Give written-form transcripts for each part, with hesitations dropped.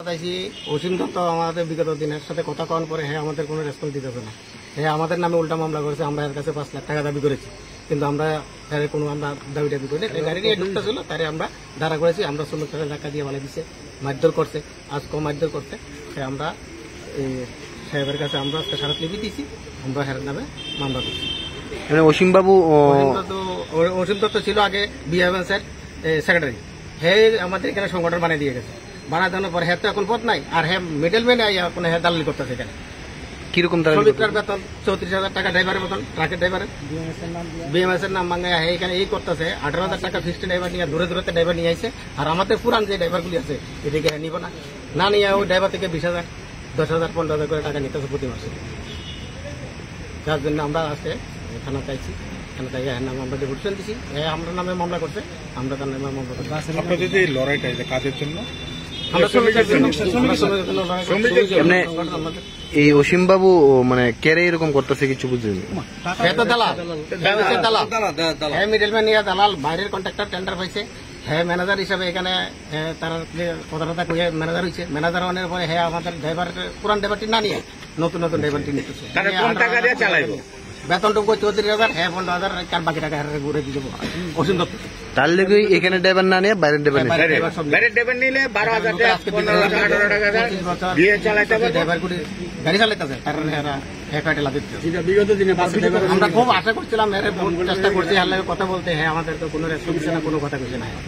চাইছি অসীম দত্ত আমাদের বিগত দিনের সাথে কথা কন পরে হ্যাঁ আমাদের কোনো রেসপন্স দিতেছে না। হ্যাঁ আমাদের নামে উল্টা মামলা করেছে, আমরা এর কাছে 5 লাখ টাকা দাবি করেছি, কিন্তু আমরা কোনো আমরা দাবি টাবি করি গাড়ি নিয়ে ঢুকতেছিল, তারে আমরা দাঁড়া করেছি। আমরা শ্রমিকরা ধাক্কা দিয়ে বলে দিচ্ছে, মারধর করছে, আজকে মারধর করছে। আমরা সাহেবের কাছে আমরা স্মারকলিপি দিয়েছি, আমরা হের নামে মামলা করছি। অসীম দত্ত ছিল আগে বিএমএস এর সেক্রেটারি, হ্যাঁ আমাদের এখানে সংগঠন বানিয়ে দিয়ে গেছে। বানা দেওয়ার পর হ্যাঁ তো এখন পদ নাই, আর হ্যাঁ মিডলম্যান এখন হ্যাঁ দালালি করতেছে এখানে। কিরকম শ্রমিকটার বেতন 34,000 টাকা, ড্রাইভারের বেতন, ট্রাকের ড্রাইভারের বিএমএস এর নাম মাঙ্গায় এখানে এই করতেছে। 18,000 টাকা ফিক্সড ড্রাইভার নিয়ে দূরে দূরে ড্রাইভার নিয়ে আসছে। আর আমাদের পুরান যে ড্রাইভারগুলি আছে এদিকে নিব না নিয়ে ওই ড্রাইভার থেকে 20,000, 10,000, 15,000 করে টাকা নিতেছে প্রতি মাসে। যার জন্য আমরা আজকে থানা চাইছি, থানা চাই নামে আমরা ডেপুটেশন দিচ্ছি, আমরা নামে মামলা করছে, আমরা তার নামে মামলা করছি। আপনাদের যে লড়াইটা কাজের জন্য, এই অসীম বাবু মানে কেরে এরকম করতেছে কিছু বুঝলেন? হ্যাঁ মিডলম্যান নিয়ে দালাল, বাইরের কন্ট্রাক্টর টেন্ডার পাইছে, হ্যাঁ ম্যানেজার হিসাবে এখানে তার কথাটা কইয়া ম্যানেজার হয়েছে। ম্যানেজার হওয়ার পরে হ্যাঁ আমাদের ড্রাইভার পুরান ড্রাইভারটি না নিয়ে নতুন ড্রাইভারটি নিতেছে। বেতনটুকু 34,000, হ্যাঁ 15,000, কার বাকি টাকা ঘুরে দিয়ে যাবো অসীম দত্ত। তার লেগে এখানে ড্রাইভার না নিয়ে বাইরের ড্রাইভার নিলে 12,000 টাকা, 15,000 টাকা, 18,000 টাকা দিয়ে চালাইতে হবে। ড্রাইভার গুলি গাড়ি চালাইতেছে, কারণ আমরা খুব আশা করছিলাম, চেষ্টা করছি হার লাগে কথা বলতে, হ্যাঁ আমাদের তো কোনো রেসপন্স না, কোনো কথা কিছু না।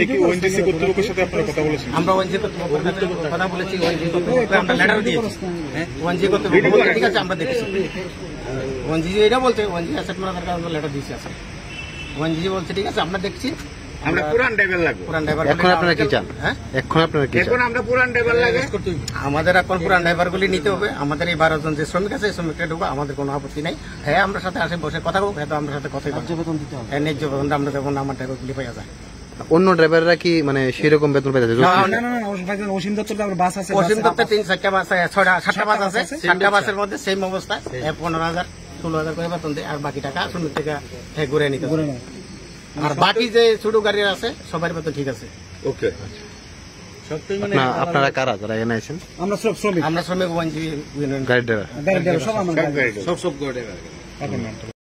আমরা ওএনজি কর্তৃপক্ষের কথা বলেছি, ওএনজি কর্তৃপক্ষকে আমরা লেটার দিয়েছি। ওএনজি কর্তৃপক্ষ বলতে ঠিক আছে আমরা দেখেছি, ওএনজি এটা বলছে, ওএনজি অ্যাসেট ম্যানেজারকে আমরা লেটার দিয়েছি। আসলে ওএনজি বলছে ঠিক আছে আমরা দেখছি, আমরা পুরান ড্রাইভার লাগবে। পুরান ড্রাইভার এখন আপনারা কি চান? হ্যাঁ এখন আপনারা কি চান? এখন আমরা পুরান ড্রাইভার লাগে, আমাদের এখন পুরান ড্রাইভারগুলি নিতে হবে। আমাদের এই 12 জন যে শ্রমিক আছে, শ্রমিকরা ঢুকবো, আমাদের কোনো আপত্তি নাই। হ্যাঁ আমরা সাথে আসে বসে কথা বলবো, হ্যাঁ আমরা সাথে কথা বেতন দিতে হবে, হ্যাঁ ন্যায্য বেতন আমরা দেবো না, আমার ড্রাইভারগুলি পাওয়া যায়। অন্য ড্রাইভাররা কি মানে সেরকম বেতন পেতে? অসীম দত্তর বাস আছে, অসীম দত্তের 3-4টা বাস, 6টা বাস আছে, 7টা বাসের মধ্যে সেম অবস্থা, 15,000, 16,000 করে বেতন দেয়, আর বাকি টাকা শ্রমিক থেকে ঘুরে নিতে হবে। আর বাকি যে ছোট গাড়ি আছে সবার বেতন ঠিক আছে। ওকে, আপনারা কারা যারা এখানে আছেন? আমরা শ্রমিক ওএনজি গাড়ি ড্রাইভার সব গাড়ি ড্রাইভার।